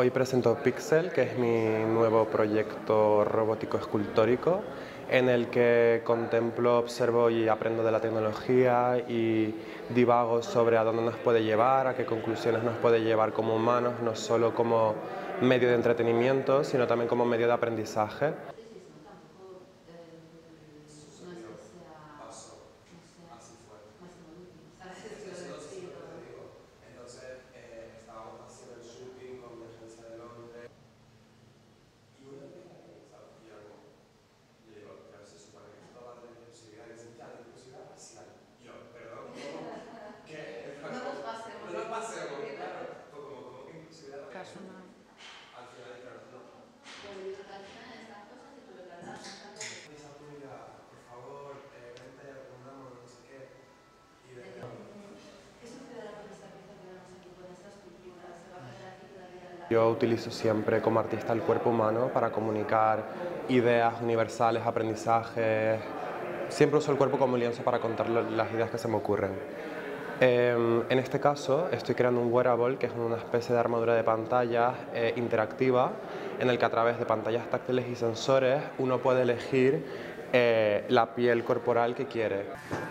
Hoy presento Pixel, que es mi nuevo proyecto robótico escultórico, en el que contemplo, observo y aprendo de la tecnología y divago sobre a dónde nos puede llevar, a qué conclusiones nos puede llevar como humanos, no solo como medio de entretenimiento, sino también como medio de aprendizaje. Yo utilizo siempre como artista el cuerpo humano para comunicar ideas universales, aprendizajes. Siempre uso el cuerpo como lienzo para contar las ideas que se me ocurren. En este caso estoy creando un wearable que es una especie de armadura de pantallas interactiva en el que a través de pantallas táctiles y sensores uno puede elegir la piel corporal que quiere.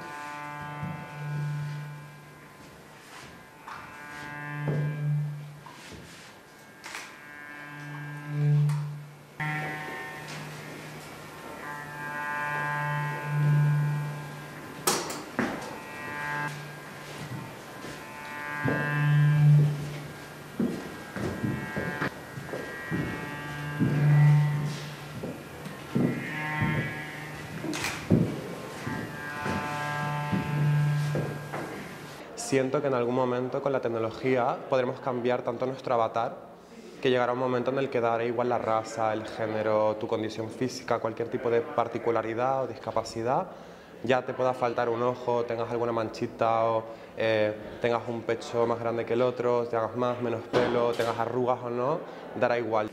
Siento que en algún momento con la tecnología podremos cambiar tanto nuestro avatar, que llegará un momento en el que dará igual la raza, el género, tu condición física, cualquier tipo de particularidad o discapacidad, ya te pueda faltar un ojo, tengas alguna manchita o tengas un pecho más grande que el otro, tengas más, menos pelo, tengas arrugas o no, dará igual.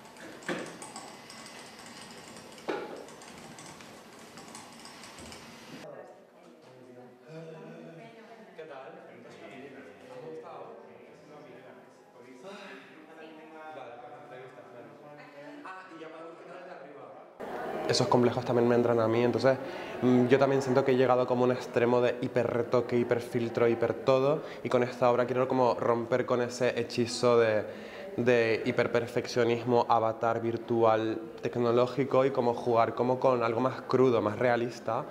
Esos complejos también me entran a mí, entonces yo también siento que he llegado como a un extremo de hiper retoque, hiper filtro, hiper todo, y con esta obra quiero como romper con ese hechizo de hiperperfeccionismo avatar virtual tecnológico y como jugar como con algo más crudo, más realista.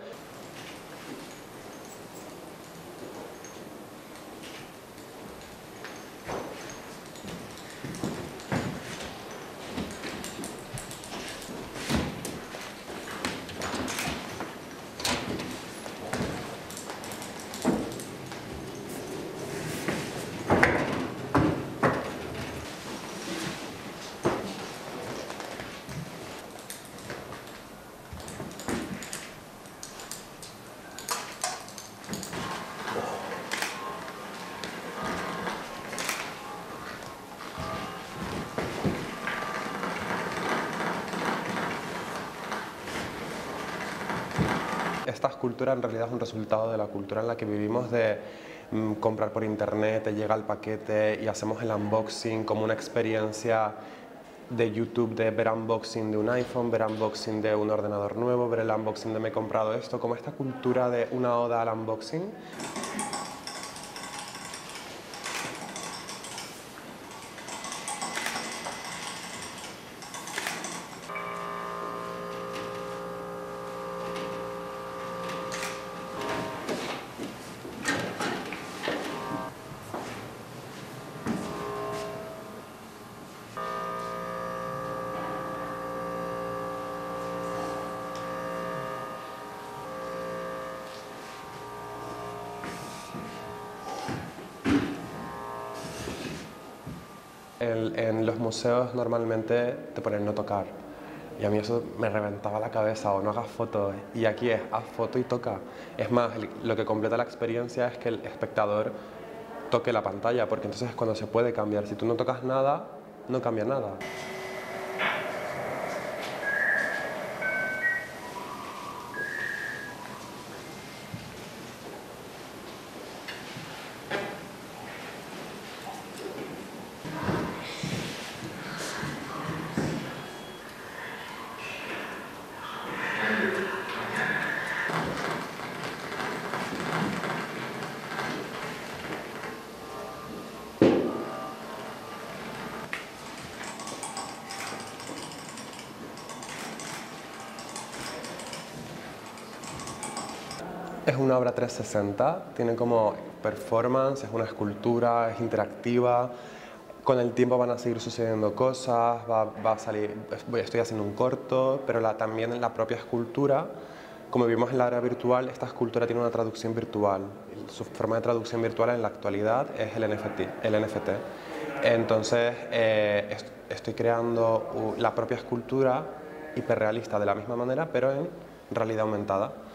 Esta escultura en realidad es un resultado de la cultura en la que vivimos de comprar por internet, te llega el paquete y hacemos el unboxing como una experiencia de YouTube, de ver unboxing de un iPhone, ver unboxing de un ordenador nuevo, ver el unboxing de me he comprado esto, como esta cultura de una oda al unboxing. En los museos normalmente te ponen no tocar y a mí eso me reventaba la cabeza, o no hagas fotos, y aquí es haz foto y toca. Es más, lo que completa la experiencia es que el espectador toque la pantalla, porque entonces es cuando se puede cambiar. Si tú no tocas nada, no cambia nada. Es una obra 360, tiene como performance, es una escultura, es interactiva. Con el tiempo van a seguir sucediendo cosas, va a salir, estoy haciendo un corto, pero también en la propia escultura, como vimos en la era virtual, esta escultura tiene una traducción virtual. Su forma de traducción virtual en la actualidad es el NFT. Entonces, estoy creando la propia escultura hiperrealista de la misma manera, pero en realidad aumentada.